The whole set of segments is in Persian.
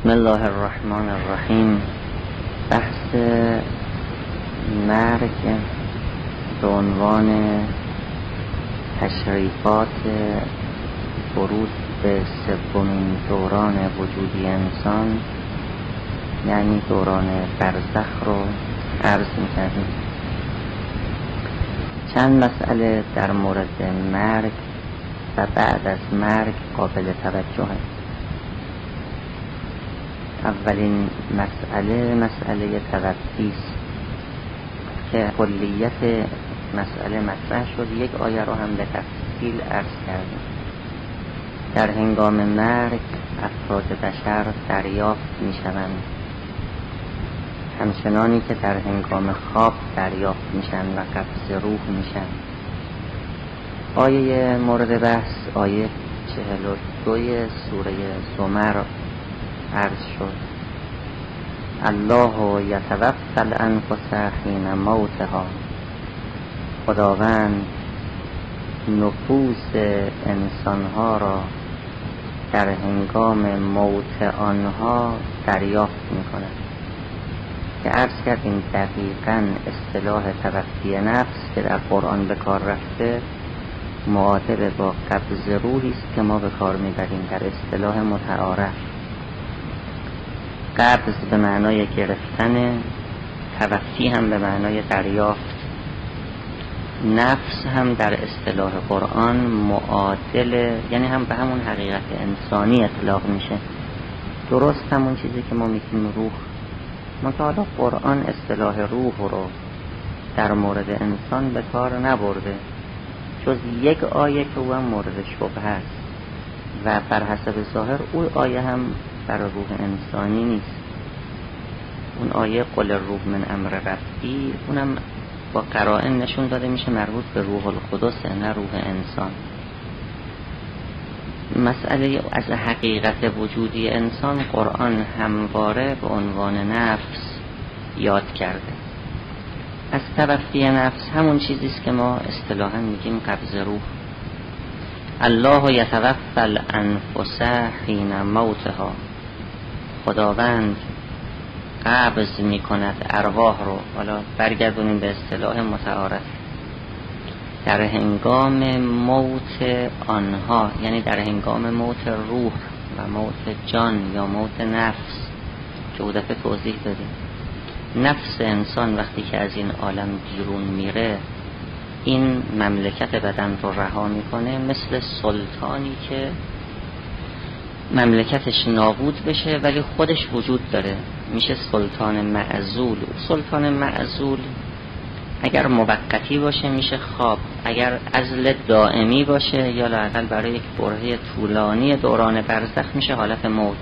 بسم الله الرحمن الرحیم. بحث مرگ به عنوان تشریفات ورود به سومین دوران وجودی انسان، یعنی دوران برزخ رو عرض می‌کردیم. چند مسئله در مورد مرگ و بعد از مرگ قابل توجه است. اولین مسئله توفی است که کلیت مسئله مطرح شد. یک آیه رو هم به تفصیل عرض کردیم. در هنگام مرگ افراد بشر دریافت می‌شوند همچنانی که در هنگام خواب دریافت میشن و قبض روح میشن. آیه مورد بحث آیه 42 سوره زمر عرض شد. الله یتوفی الانفس حین موتها. خداوند نفوس انسانها را در هنگام موت آنها دریافت میکند، که عرض کردیم دقیقاً اصطلاح توفی نفس که در قرآن به کار رفته معادل با قبض روحی است که ما به کار میبریم در اصطلاح متعارف. قبض به معنای گرفتن، توفی هم به معنای دریافت. نفس هم در اصطلاح قرآن معادل، یعنی هم به همون حقیقت انسانی اطلاق میشه. درست همون چیزی که ما میگیم روح. منتها حالا قرآن اصطلاح روح رو در مورد انسان به کار نبرده، جز یک آیه که او هم مورد شبهه است و بر حسب ظاهر او آیه هم برای روح انسانی نیست. اون آیه قل الروح من امر ربی، اونم با قرائن نشون داده میشه مربوط به روح القدس، نه روح انسان. مسئله از حقیقت وجودی انسان قرآن همواره به عنوان نفس یاد کرده. از توفی نفس همون چیزیست که ما اصطلاحاً میگیم قبض روح. الله یتوفی الانفس حین موتها. خداوند قبض میکند ارواح رو، حالا برگردونیم به اصطلاح متعارف، در هنگام موت آنها، یعنی در هنگام موت روح و موت جان یا موت نفس که او دفعه توضیح دادیم. نفس انسان وقتی که از این عالم بیرون میره، این مملکت بدن رو رها میکنه، مثل سلطانی که مملکتش نابود بشه ولی خودش وجود داره، میشه سلطان معزول. سلطان معزول اگر موقتی باشه میشه خواب، اگر عزل دائمی باشه یا لااقل برای یک برهه طولانی دوران برزخ میشه حالت موت.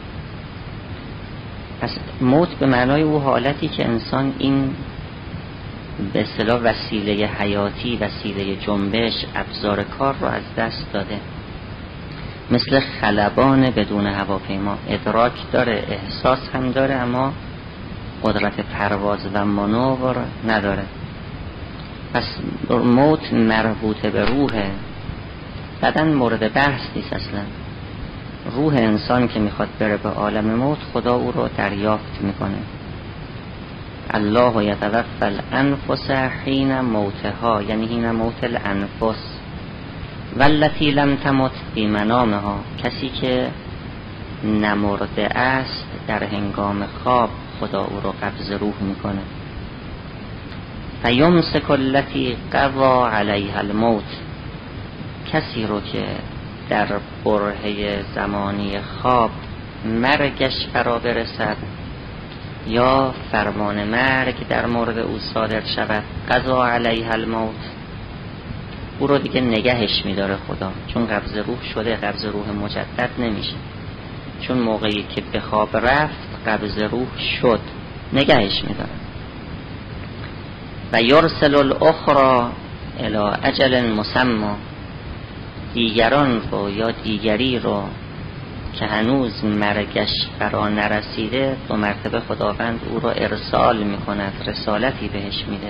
پس موت به معنای او حالتی که انسان این به اصطلاح وسیله حیاتی، وسیله جنبش، ابزار کار رو از دست داده. مثل خلبان بدون هواپیما، ادراک داره، احساس هم داره، اما قدرت پرواز و مانور نداره. پس موت مربوط به روحه، بدن مورد بحث نیست اصلا. روح انسان که میخواد بره به عالم موت، خدا او رو دریافت میکنه. الله یتوفی الانفس حین موتها، یعنی حین موت الانفس. والتی لم تمت فی منامها، کسی که نمرده است در هنگام خواب خدا او رو قبض روح میکنه. فیمسک التی قضی علیها الموت، کسی رو که در برهه زمانی خواب مرگش فرا برسد یا فرمان مرگ در مورد او صادر شود، قضی علیها الموت، او رو دیگه نگهش میداره خدا، چون قبض روح شده، قبض روح مجدد نمیشه، چون موقعی که به خواب رفت قبض روح شد، نگهش میداره. و یرسل الاخرى الی اجل مسمى، دیگران رو یا دیگری رو که هنوز مرگش فرا نرسیده، دو مرتبه خداوند او رو ارسال میکند، رسالتی بهش میده،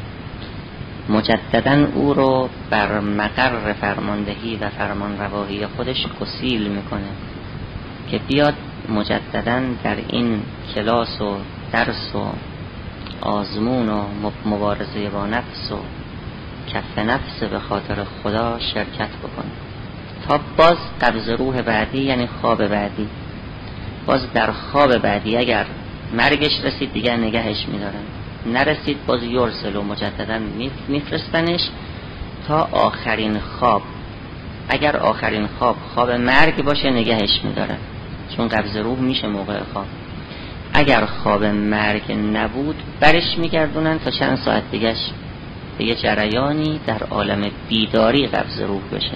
مجدداً او رو بر مقر فرماندهی و فرمان رواهی خودش گسیل میکنه که بیاد مجددا در این کلاس و درس و آزمون و مبارزه با نفس و کف نفس به خاطر خدا شرکت بکنه تا باز قبض روح بعدی، یعنی خواب بعدی، باز در خواب بعدی اگر مرگش رسید دیگر نگهش میدارن، نرسید باز یرسل و مجددا میفرستنش تا آخرین خواب. اگر آخرین خواب مرگ باشه نگهش میدارن، چون قبض روح میشه موقع خواب. اگر خواب مرگ نبود برش میگردونن تا چند ساعت دیگهش به یه جریانی در عالم بیداری قبض روح بشه.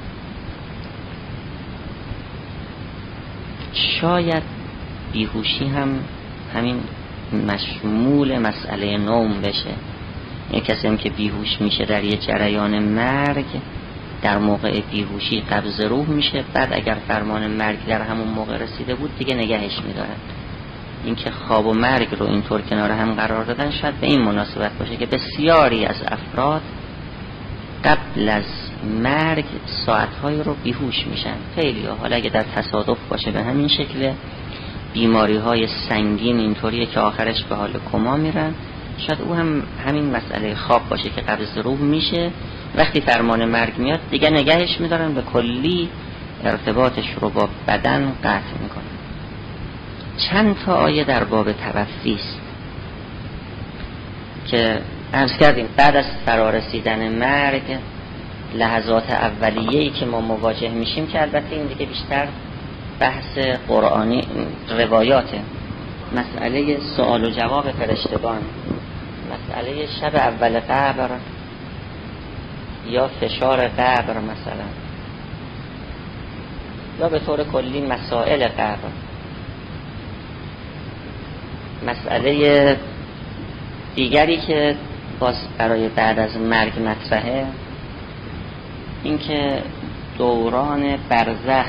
شاید بیهوشی هم همین مشمول مسئله نوم بشه. یک کسی هم که بیهوش میشه در یه جریان مرگ، در موقع بیهوشی قبض روح میشه، بعد اگر فرمان مرگ در همون موقع رسیده بود دیگه نگهش میدارن. این که خواب و مرگ رو اینطور کنار هم قرار دادن شاید به این مناسبت باشه که بسیاری از افراد قبل از مرگ ساعتهای رو بیهوش میشن. خیلی ها، حالا اگه در تصادف باشه به همین شکل، بیماری های سنگین اینطوریه که آخرش به حال کما میرن. شاید او هم همین مسئله خواب باشه که قبض روح میشه، وقتی فرمان مرگ میاد دیگه نگهش میدارن، به کلی ارتباطش رو با بدن قطع میکنن. چند تا آیه در باب توفی است که عرض کردیم بعد از فرارسیدن مرگ لحظات اولیه‌ای که ما مواجه میشیم، که البته این دیگه بیشتر بحث قرآنی روایاته، مسئله سوال و جواب فرشتگان، مسئله شب اول قبر یا فشار قبر مثلا، یا به طور کلی مسائل قبر. مسئله دیگری که باز برای بعد از مرگ مطرحه، این که دوران برزخ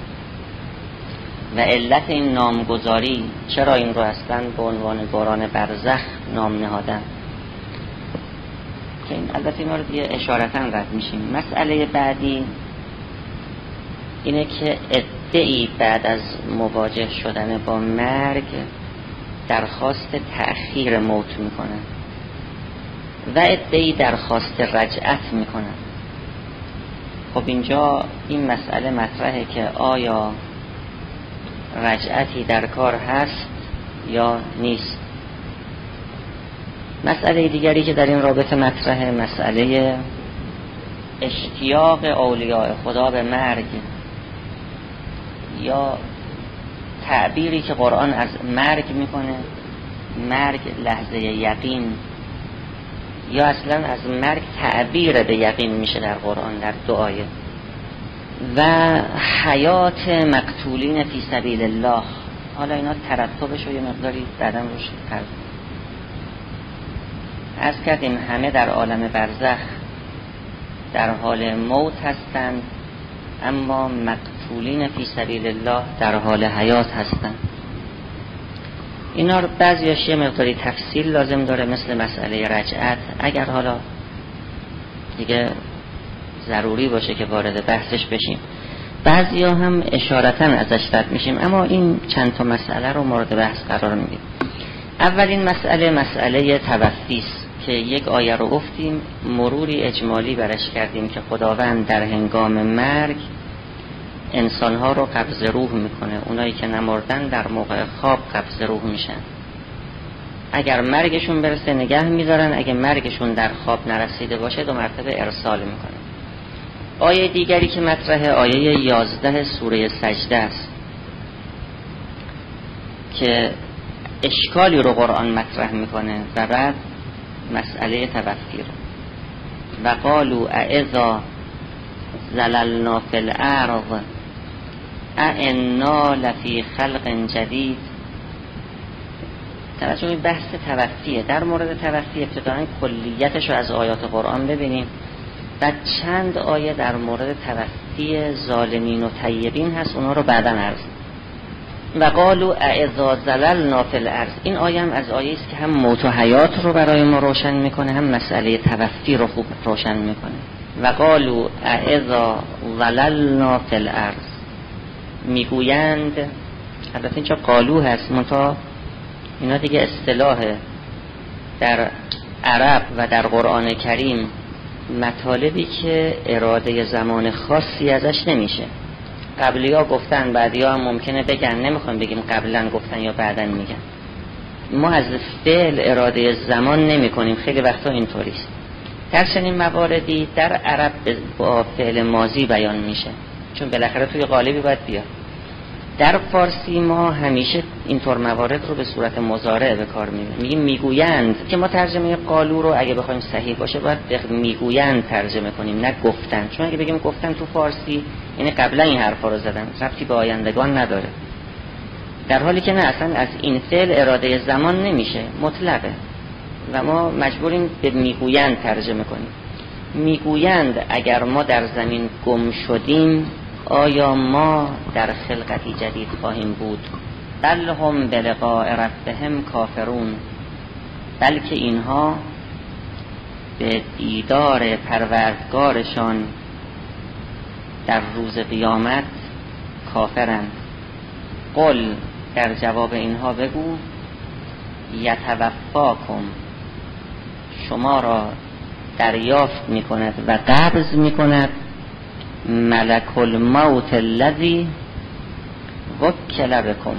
و علت این نامگذاری، چرا این رو اصلا به عنوان دوران برزخ نام نهادن، که این البته این رو دیگه اشارتاً رد میشیم. مسئله بعدی اینه که ادعی بعد از مواجه شدن با مرگ درخواست تأخیر موت میکنن و ادعی درخواست رجعت میکنن. خب اینجا این مسئله مطرحه که آیا رجعتی در کار هست یا نیست. مسئله دیگری که در این رابطه مطرحه، مسئله اشتیاق اولیاء خدا به مرگ، یا تعبیری که قرآن از مرگ میکنه، مرگ لحظه یقین، یا اصلا از مرگ تعبیر به یقین میشه در قرآن در دو آیه. و حیات مقتولین فی سبیل الله، حالا اینا ترتبش رو یه مقداری بعداً روش عرض کردیم. همه در عالم برزخ در حال موت هستند، اما مقتولین فی سبیل الله در حال حیات هستند. اینا رو بعضیش یه مقداری تفصیل لازم داره، مثل مسئله رجعت، اگر حالا دیگه ضروری باشه که وارد بحثش بشیم. بعضیا هم اشارتاً ازش رد میشیم، اما این چند تا مسئله رو مورد بحث قرار میدیم. اولین مسئله توفی است که یک آیه رو گفتیم، مروری اجمالی برش کردیم که خداوند در هنگام مرگ انسانها رو قبض روح میکنه. اونایی که نمردن در موقع خواب قبض روح میشن. اگر مرگشون برسه نگه میدارن، اگه مرگشون در خواب نرسیده باشه 2 مرتبه ارسال میکنه. آیه دیگری که مطرحه آیه 11 سوره سجده است که اشکالی رو قرآن مطرح میکنه و بعد مسئله توفی رو. و قالوا اذا زللنا فی الارض ائنا لفی خلق جدید. توجه به بحث توفیه. در مورد توفی ابتداً کلیتش رو از آیات قرآن ببینیم، بعد چند آیه در مورد توفی ظالمین و طیبین هست، اونا رو بعداً عرض. و قالوا اذا زللنا فی الارض، این آیه هم از آیه است که هم موت و حیات رو برای ما روشن میکنه، هم مسئله توفی رو خوب روشن میکنه. و قالوا اذا زللنا فی الارض، میگویند البته اینجا قالو هست، منتها اینا دیگه اصطلاحه. در عرب و در قرآن کریم مطالبی که اراده زمان خاصی ازش نمیشه. قبلی ها گفتن، بعدی ها هم ممکنه بگن، نمیخوام بگیم قبلا گفتن یا بعدن میگن. ما از فعل اراده زمان نمی کنیم، خیلی وقتا اینطوریست. در چنین مواردی در عرب با فعل ماضی بیان میشه، چون بالاخره توی قالبی باید بیاد. در فارسی ما همیشه اینطور موارد رو به صورت مضارع به کار میبریم، میگیم میگویند، که ما ترجمه قالو رو اگه بخوایم صحیح باشه باید میگویند ترجمه کنیم، نه گفتن. چون اگه بگیم گفتن تو فارسی یعنی قبلا این حرفا رو زدن، ربطی به آیندگان نداره. در حالی که نه، اصلا از این فعل اراده زمان نمیشه، مطلقه و ما مجبوریم به میگویند ترجمه کنیم. میگویند اگر ما در زمین گم شدیم آیا ما در خلقتی جدید خواهیم بود؟ بل هم بلقاء ربهم کافرون، بلکه اینها به دیدار پروردگارشان در روز قیامت کافرند. قل، در جواب اینها بگو، یتوفاکم، شما را دریافت می کند و قبض می کند ملک الموت الذی وکل بکم،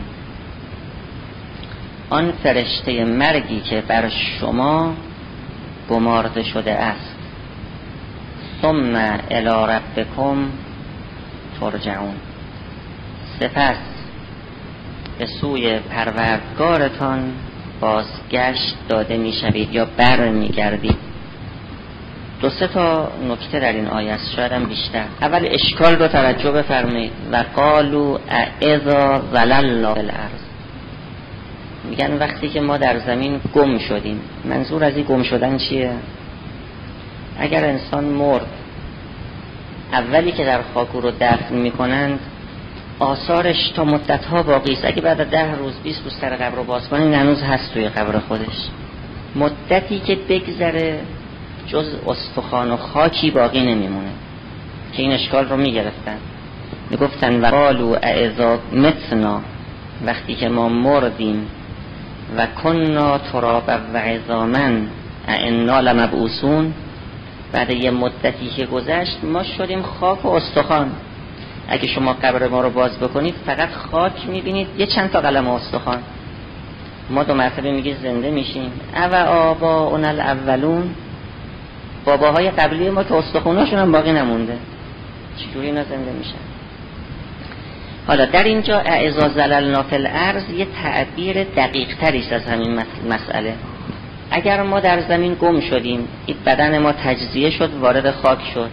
آن فرشته مرگی که بر شما گمارده شده است. ثم الی ربکم ترجعون، سپس به سوی پروردگارتان بازگشت داده می شوید یا بر می گردید. دو سه تا نکته در این آیه است، شاید هم بیشتر. اول اشکال رو توجه بفرمایید. و قالوا اذا ضللنا فی الارض، میگن وقتی که ما در زمین گم شدیم. منظور از این گم شدن چیه؟ اگر انسان مرد، اولی که در خاک رو دفن میکنند آثارش تا مدت‌ها باقی است. اگه بعد 10 روز 20 روز سر قبر رو باز کنین هنوز هست توی قبر خودش. مدتی که بگذره جز استخوان و خاکی باقی نمیمونه، که این اشکال رو میگرفتن. میگفتن و قالوا اذا متنا، وقتی که ما مردیم، و کنا ترابا و عظاما انا لمبعوثون، بعد یه مدتی که گذشت ما شدیم خاک و استخوان. اگه شما قبر ما رو باز بکنید فقط خاک میبینید، یه چند تا قلم استخوان. ما 2 مرتبه میگه زنده میشیم. او آباؤنا الاولون، باباهای قبلی ما که استخوناشون هم باقی نمونده، چجوری اینا زنده میشن؟ حالا در اینجا اذا زللنا فی الارض یه تعبیر دقیق تری است از همین مسئله. اگر ما در زمین گم شدیم، این بدن ما تجزیه شد، وارد خاک شد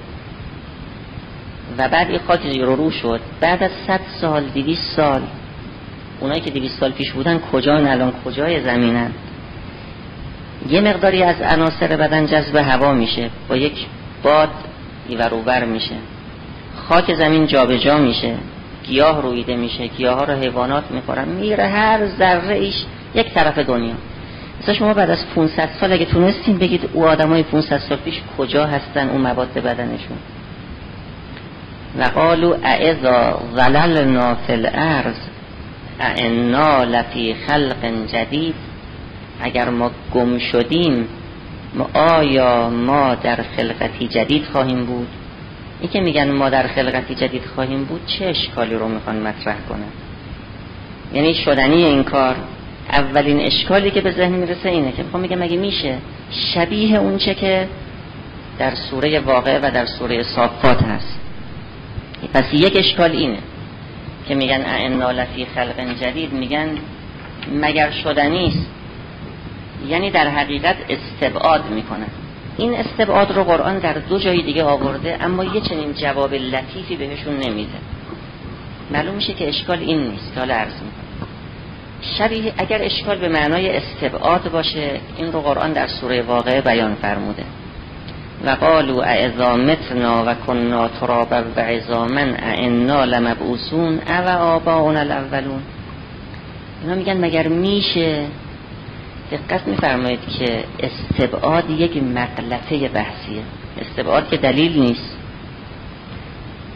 و بعد این خاک زیر و رو شد، بعد از 100 سال 200 سال، اونایی که 200 سال پیش بودن کجان الان؟ کجای زمینن؟ یه مقداری از عناصر بدن جذب هوا میشه، با یک باد اینور اونور میشه، خاک زمین جابجا میشه، گیاه رویده میشه، گیاه ها رو حیوانات میخورن، میره هر ذره ایش یک طرف دنیا. مثلا شما بعد از 500 سال اگه تونستین بگید او آدمای 500 سال پیش کجا هستن، اون مواد بدنشون. و قالوا اذا ضللنا فی الارض انا لفی خلق جدید، اگر ما گم شدیم آیا ما در خلقتی جدید خواهیم بود؟ این که میگن ما در خلقتی جدید خواهیم بود چه اشکالی رو میخوان مطرح کنن؟ یعنی شدنی این کار. اولین اشکالی که به ذهن میرسه اینه که میخوام میگم مگه میشه شبیه اون چه که در سوره واقعه و در سوره صافات هست. پس یک اشکال اینه که میگن انا لفی خلق جدید، میگن مگر شدنی است، یعنی در حقیقت استبعاد میکنن. این استبعاد رو قرآن در 2 جای دیگه آورده، اما یه چنین جواب لطیفی بهشون نمیده. معلوم میشه که اشکال این نیست که حالا عرض میکنم. شبیه اگر اشکال به معنای استبعاد باشه، این رو قرآن در سوره واقعه بیان فرموده. و قالوا اذا متنا و کنا ترابا و عظاما انا لمبعوثون او آباؤنا الاولون. اینا میگن مگر میشه. دقت میفرمایید که استبعاد یک مغلطه بحثیه. استبعاد که دلیل نیست.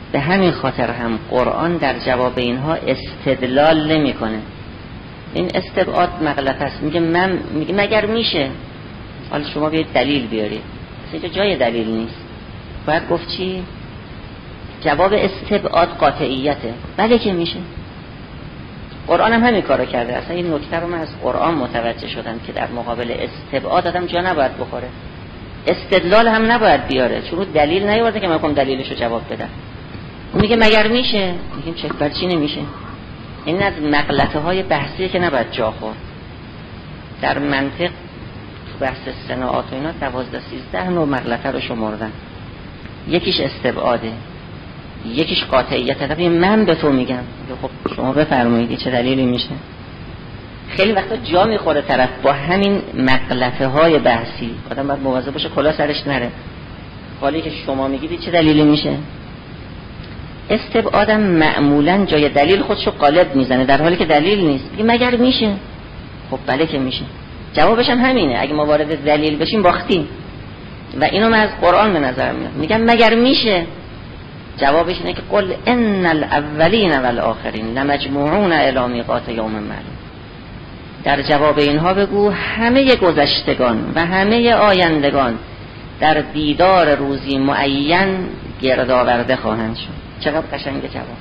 به همین خاطر هم قرآن در جواب اینها استدلال نمیکنه. این استبعاد مغلطه است. میگه مگر میشه، حالا شما بیاید دلیل بیارید، اینجا جای دلیل نیست. باید گفت چی؟ جواب استبعاد قاطعیته. بله که میشه. قرآن هم همین کارو کرده. اصلا این نکته رو من از قرآن متوجه شدم که در مقابل استبعاد آدم جا نباید بخوره، استدلال هم نباید بیاره، چون دلیل نیورده که من بخوام دلیلشو جواب بدم. اون میگه مگر میشه، میگیم چه بر چی نمیشه. این از مغلطه های بحثیه که نباید جا خورد. در منطق تو بحث صناعات و اینا 12-13 نوع مغلطه رو شمردن. یکیش استبعاده، یکیش قاطعیت. من به تو میگم، خب شما بفرمایید چه دلیلی میشه. خیلی وقتا جا میخوره طرف با همین مغلطه های بحثی. آدم باید مواظب باشه کلا سرش نره. حالی که شما میگید چه دلیلی میشه. استبعادم معمولا جای دلیل خودشو قالب میزنه در حالی که دلیل نیست. میگه مگر میشه. خب بله که میشه. جوابش هم همینه. اگه ما وارد دلیل بشیم باختیم. و اینو من از قرآن به نظر میاد. میگم مگر میشه. جوابش اینه که قل ان الاولین والآخرین لمجموعون الی میقات یوم معلوم. در جواب اینها بگو همه گذشتگان و همه آیندگان در دیدار روزی معین گرد آورده خواهند شد. چقدر قشنگ جواب.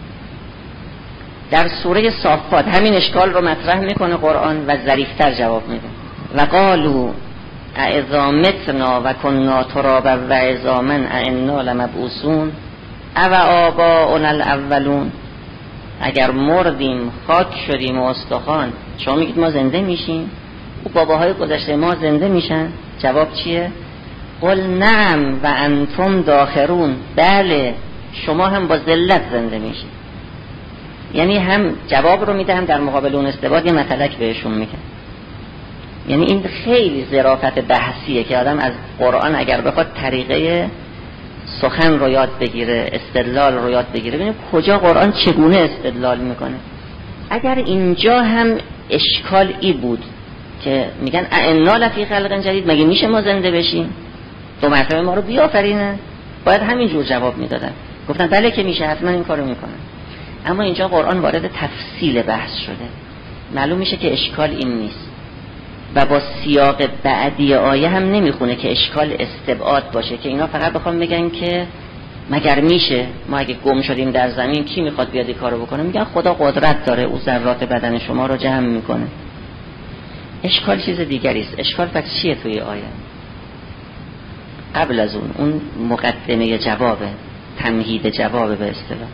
در سوره صافات همین اشکال رو مطرح میکنه قرآن و ظریف‌تر جواب میده. و قالوا اذا متنا و کنا ترابا و عظاما ائنا لمبعوثون او آباؤنا الاولون. اگر مردیم خاک شدیم و استخوان شما میگید ما زنده میشیم، و باباهای گذشته ما زنده میشن؟ جواب چیه؟ قل نعم و انتم داخرون. بله شما هم با ذلت زنده میشید. یعنی هم جواب رو میده هم در مقابل اون استبعاد یه مطلق بهشون میگه. یعنی این خیلی ظرافت بحثیه که آدم از قرآن اگر بخواد طریقه سخن رو یاد بگیره، استدلال رو یاد بگیره، ببینید کجا قرآن چگونه استدلال میکنه. اگر اینجا هم اشکالی بود که میگن ائنا لفی خلق جدید، مگه میشه ما زنده بشیم؟ دو مرتبه ما رو بیافرینه، باید همین جور جواب میدادن. گفتن بله که میشه، حتما این کارو میکنن. اما اینجا قرآن وارد تفصیل بحث شده، معلوم میشه که اشکال این نیست و با سیاق بعدی آیه هم نمیخونه که اشکال استبعاد باشه، که اینا فقط بخوام بگن که مگر میشه ما اگه گم شدیم در زمین کی میخواد بیاد این کارو بکنه؟ میگن خدا قدرت داره، او ذرات بدن شما رو جمع میکنه. اشکال چیز دیگری است. اشکال پس چیه توی آیه؟ قبل از اون مقدمه جوابه، تمهید جوابه به اصطلاح.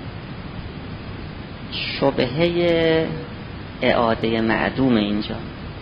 شبهه اعاده معدوم اینجا.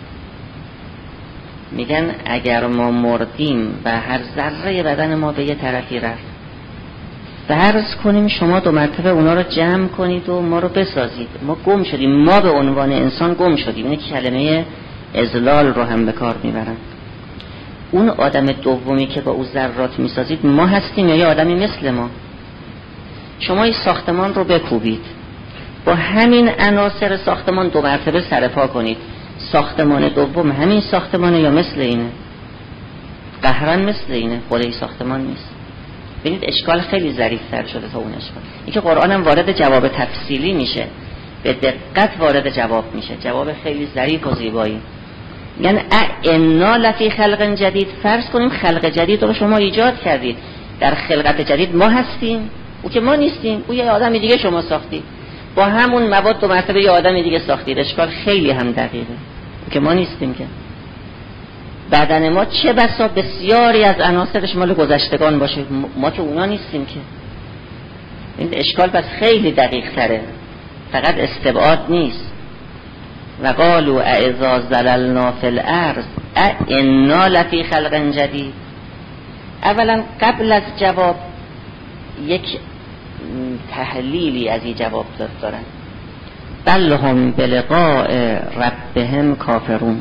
میگن اگر ما مردیم و هر ذره بدن ما به یه طرفی رفت، فرض کنیم شما دو مرتبه اونا رو جمع کنید و ما رو بسازید، ما گم شدیم، ما به عنوان انسان گم شدیم. اینه که کلمه اذلال رو هم به کار میبرن. اون آدم دومی که با او ذرات میسازید ما هستیم یا یه آدمی مثل ما؟ شما این ساختمان رو بکوبید، با همین عناصر ساختمان دو مرتبه سرپا کنید، ساختمان دوم همین ساختمانه یا مثل اینه؟ قهرن مثل اینه، خود این ساختمان نیست. ببینید اشکال خیلی ظریف‌تر شده تا اون اشکال. این که قرآن هم وارد جواب تفصیلی میشه، به دقت وارد جواب میشه، جواب خیلی ظریف و زیبایی. یعنی ائنا لفی خلق جدید، فرض کنیم خلق جدید رو شما ایجاد کردید، در خلقت جدید ما هستیم، او که ما نیستیم، او یه آدم دیگه شما ساختید، با همون مواد دو مرتبه یه آدم دیگه ساختید. اشکال خیلی هم دقیقه، او که ما نیستیم که بدن ما چه بسا بسیاری از عناصرش مال گذشتگان باشه، ما که اونا نیستیم که. این اشکال پس خیلی دقیق تره، فقط استبعاد نیست. و قالوا اذا زللنا فی الارض ائنا لفی خلق جدید. اولا قبل از جواب یک تحلیلی از این جواب دارن. بل هم بلقاء ربهم کافرون.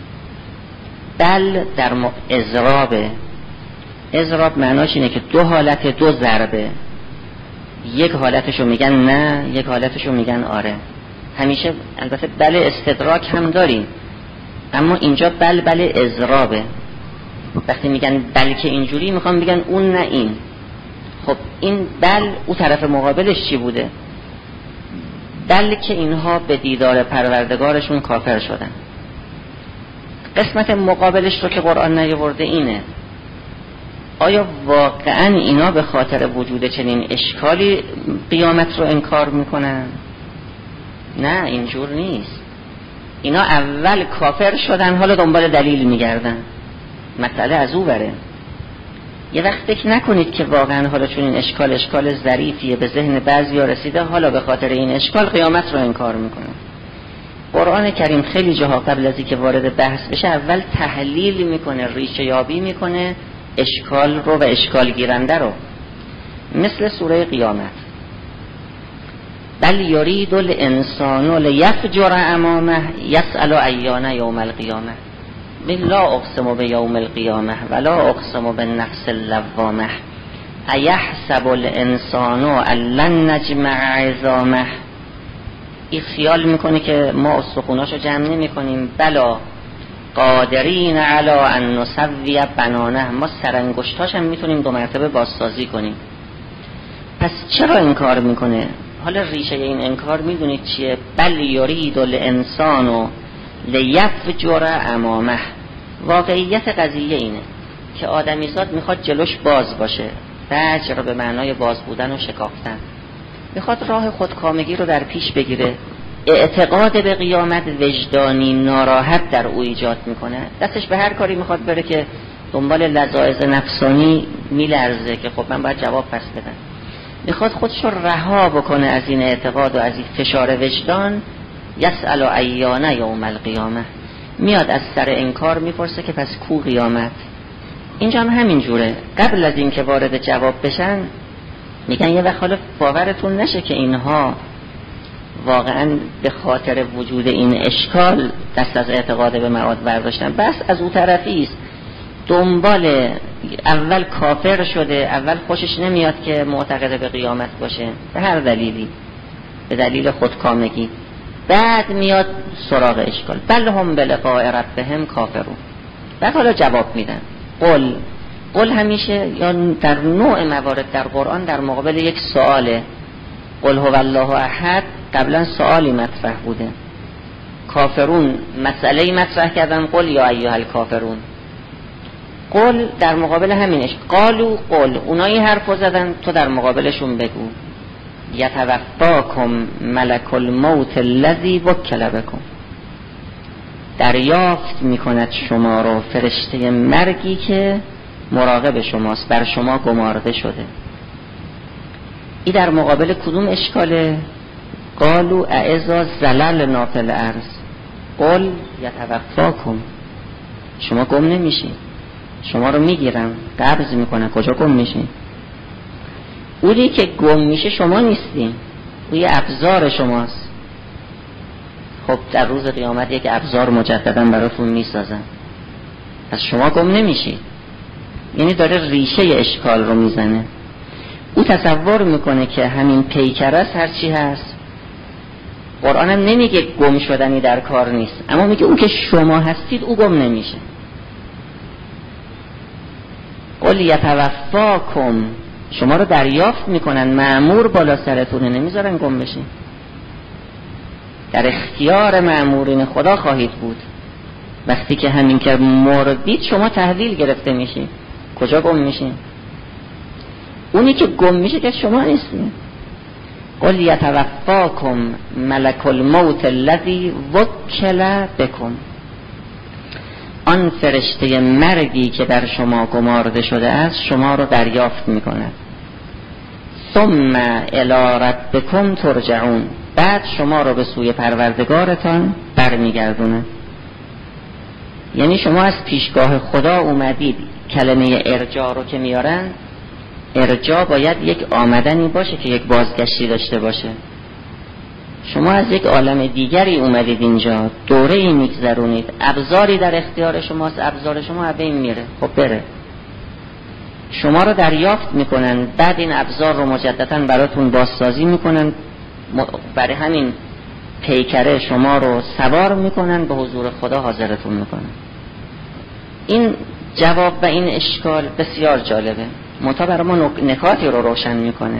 بل در اضرابه. اضراب معناش اینه که دو حالت، دو ضربه، یک حالتشو میگن نه، یک حالتشو میگن آره. همیشه البته بل استدراک هم داریم، اما اینجا بل اضرابه. وقتی میگن بلکه اینجوری میخوام بگن اون نه این. خب این بل او طرف مقابلش چی بوده؟ بل که اینها به دیدار پروردگارشون کافر شدن. قسمت مقابلش رو که قرآن نیاورده اینه، آیا واقعا اینا به خاطر وجود چنین اشکالی قیامت رو انکار میکنن؟ نه، اینجور نیست. اینا اول کافر شدن، حالا دنبال دلیل میگردن. مسئله از او بره. یه وقت فکر نکنید که واقعا حالا چون این اشکال ظریفیه به ذهن بعضیا رسیده، حالا به خاطر این اشکال قیامت رو انکار میکنن. قرآن کریم خیلی جاها قبل از اینکه وارد بحث بشه اول تحلیل میکنه، ریشه یابی میکنه اشکال رو و اشکال گیرنده رو. مثل سوره قیامت، بل یرید الانسان لیفجر امامه یسأل ایان یوم القیامه لا اقسم بیوم القیامه ولا اقسم بالنفس اللوامه ایحسب الانسان ان لن نجمع عظامه. این خیال میکنه که ما استخوناشو جمع نمی کنیم. بلا قادرین علی ان نسوی بنانه، ما سرانگشتاش هم میتونیم 2 مرتبه بازسازی کنیم. پس چرا انکار میکنه؟ حالا ریشه این انکار میدونید چیه؟ بل یرید الانسان لیفجر امامه. واقعیت قضیه اینه که آدمیزاد میخواد جلوش باز باشه. فجر به معنای باز بودن و شکافتن. میخواد راه خودکامگی رو در پیش بگیره. اعتقاد به قیامت وجدانی ناراحت در او ایجاد میکنه. دستش به هر کاری میخواد بره که دنبال لذایذ نفسانی میلرزه که خب من باید جواب پس بدم. میخواد خودش رو رها بکنه از این اعتقاد و از این فشار وجدان. یسأل ایان یوم القیامه، میاد از سر انکار میپرسه که پس کو قیامت؟ اینجا هم همین جوره. قبل از این که وارد جواب بشن میگن یه وقت حالا باورتون نشه که اینها واقعا به خاطر وجود این اشکال دست از اعتقاد به معاد برداشتن. بس از او طرفی است، دنبال اول کافر شده، اول خوشش نمیاد که معتقد به قیامت باشه به هر دلیلی، به دلیل خودکامگی، بعد میاد سراغ اشکال. بل هم بلقاء ربهم کافرون. بعد حالا جواب میدن. قل همیشه یا در نوع موارد در قرآن در مقابل یک سؤاله. قل هو الله احد قبلا سؤالی مطرح بوده. کافرون مسئله مطرح کردن، قل یا ایها الکافرون. قل در مقابل همینش. قالو قل، اونایی حرفو زدن تو در مقابلشون بگو. یتوفاکم ملک الموت الذی وکل بکم، دریافت میکند شما رو فرشته مرگی که مراقب شماست، بر شما گمارده شده. این در مقابل کدوم اشکاله؟ قالوا اذا زللنا فی الارض قل یتوفاکم، شما گم نمیشین، شما رو میگیرن قبض میکنن. کجا گم میشین؟ اونی که گم میشه شما نیستین، اون یه ابزار شماست. خب در روز قیامت یک ابزار مجددا براتون میسازن، پس شما گم نمیشید. یعنی داره ریشه اشکال رو میزنه. او تصور میکنه که همین پیکر است هرچی هست. قرآن هم نمیگه گم شدنی در کار نیست، اما میگه او که شما هستید او گم نمیشه. قل یتوفاکم، شما رو دریافت میکنن، مأمور بالا سرتونه، نمیذارن گم بشین. در اختیار مأمورین خدا خواهید بود. وقتی که همین که مردید شما تحویل گرفته میشین. کجا گم میشین؟ اونی که گم میشه که شما نیستین. قل یتوفاکم ملک الموت الذی وکل بکم، آن فرشته مرگی که در شما گمارده شده است شما رو دریافت میکند. ثم الی ربکم ترجعون، بعد شما رو به سوی پروردگارتان برمیگردونه. یعنی شما از پیشگاه خدا اومدید. کلمه ارجاع رو که میارن، ارجاع باید یک آمدنی باشه که یک بازگشتی داشته باشه. شما از یک عالم دیگری اومدید اینجا، دوره ای میگذرونید، ابزاری در اختیار شماست، ابزار شما به این میره. خب بره، شما رو دریافت میکنن، بعد این ابزار رو مجددا براتون بازسازی میکنن، برای همین پیکره شما رو سوار میکنن، به حضور خدا حاضرتون میکنن. این جواب و این اشکال بسیار جالبه. منتها برای ما نکاتی رو روشن میکنه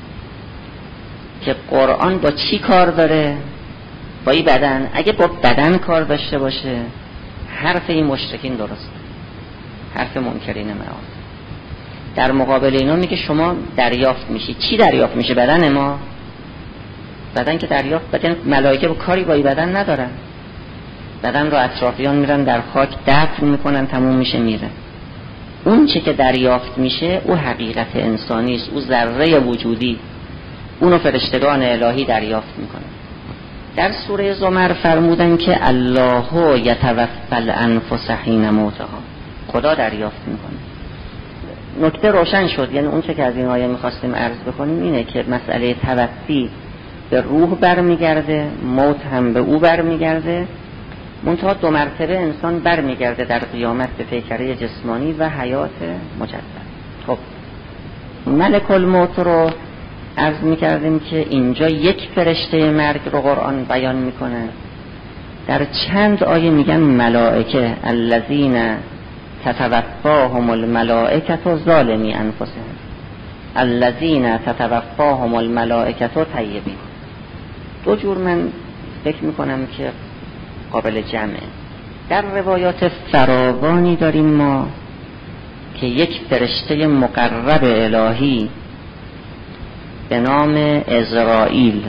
که قرآن با چی کار داره؟ با این بدن. اگه با بدن کار داشته باشه حرف این مشرکین درست، حرف منکرین معاد. در مقابل اینا میگه شما دریافت میشی. چی دریافت میشه؟ بدن ما. بدن که دریافت، بدن ملائکه با کاری با این بدن ندارن. بدن رو اطرافیان میرن در خاک دفن میکنن، تموم میشه میره. اون چه که دریافت میشه او حقیقت انسانی است، او ذره وجودی، اونو فرشتگان الهی دریافت میکنن. در سوره زمر فرمودن که الله یتوفی الانفس حین موتها، خدا دریافت میکنه. نکته روشن شد. یعنی اون چه که از این آیه میخواستیم عرض بکنیم اینه که مسئله توفی به روح برمیگرده، موت هم به او برمیگرده، منتها 2 مرتبه انسان برمیگرده در قیامت به پیکره جسمانی و حیات مجدد. خب ملک الموت رو عرض میکردیم که اینجا یک فرشته مرگ رو قرآن بیان میکنه. در چند آیه میگن ملائکه الذین تتوفاهم الملائکه ظالمی انفسهم الذین تتوفاهم الملائکه طیبین. 2 جور من فکر میکنم که قابل جمعه. در روایات فراوانی داریم ما که یک فرشته مقرب الهی به نام عزرائیل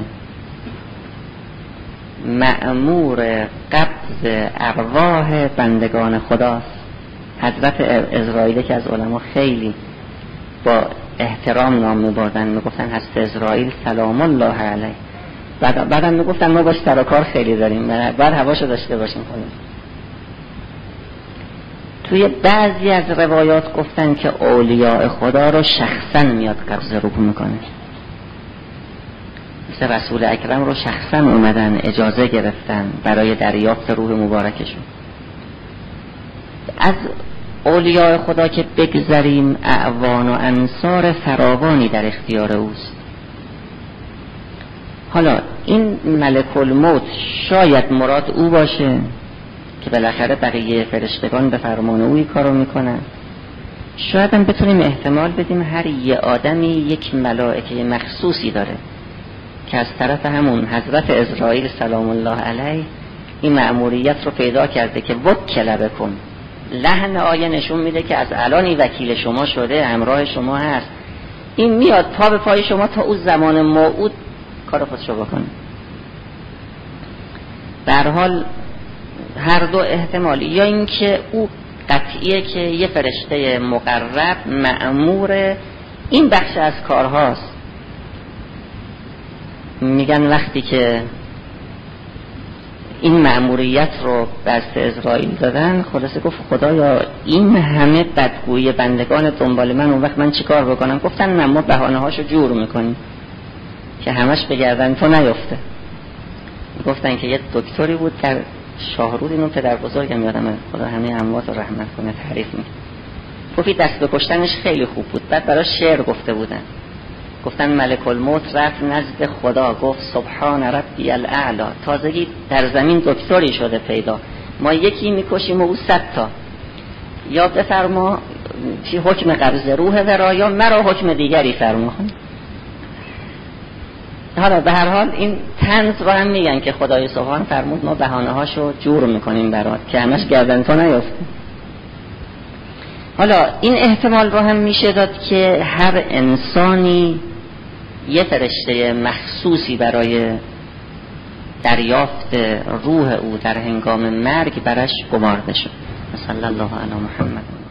مأمور قبض ارواح بندگان خداست. حضرت عزرائیل که از علما خیلی با احترام نام میبردن، میگفتن هست عزرائیل سلام الله علیه. بعدم میگفتن ما باش سر و کار خیلی داریم، باید هواشو داشته باشیم خودمون. توی بعضی از روایات گفتن که اولیاء خدا رو شخصا میاد قبض روح میکنه. مثل رسول اکرم رو شخصا اومدن اجازه گرفتن برای دریافت روح مبارکشون. از اولیاء خدا که بگذریم، اعوان و انصار فراوانی در اختیار اوست. حالا این ملک الموت شاید مراد او باشه که بالاخره بقیه فرشتگان به فرمان اوی کارو میکنن. شاید هم بتونیم احتمال بدیم هر یه آدمی یک ملائکه مخصوصی داره که از طرف همون حضرت عزرائیل سلام الله علیه این مأموریت رو پیدا کرده که وکل بکن. لحن آیه نشون میده که از الانی وکیل شما شده، همراه شما هست. این میاد پا به پای شما تا اون زمان موعود کار خودشو بکنه. به هر حال هر 2 احتمال، یا اینکه او قطعیه که یه فرشته مقرب مأمور این بخش از کارهاست. میگن وقتی که این مأموریت رو دست عزرائیل دادن، خلاصه گفت خدایا این همه بدگویی بندگان دنبال من، اون وقت من چیکار بکنم؟ گفتن نه، ما بهانه هاشو جور میکنیم که همش بگردن تو نیفته. گفتن که یه دکتری بود در شاهرود، اینو پدر بزرگم یادمه، خدا همه اموات رو رحمت کنه، تعریف میکنه. گفت دست به کشتنش خیلی خوب بود. بعد برای شعر گفته بودن، گفتن ملک الموت رفت نزد خدا گفت سبحان ربی الاعلی. تازگی در زمین دکتری شده پیدا، ما یکی میکشیم و او 100 تا. یا بفرما چی حکم قبض روح ورا، یا مرا حکم دیگری فرما. حالا به هر حال این طنز رو هم میگن که خدای سبحان فرمود ما بهانه هاشو جور میکنیم برات که همش گردن تو نیفته. حالا این احتمال رو هم میشه داد که هر انسانی یه فرشته مخصوصی برای دریافت روح او در هنگام مرگ برش گمارده شد. صلی الله علی محمد.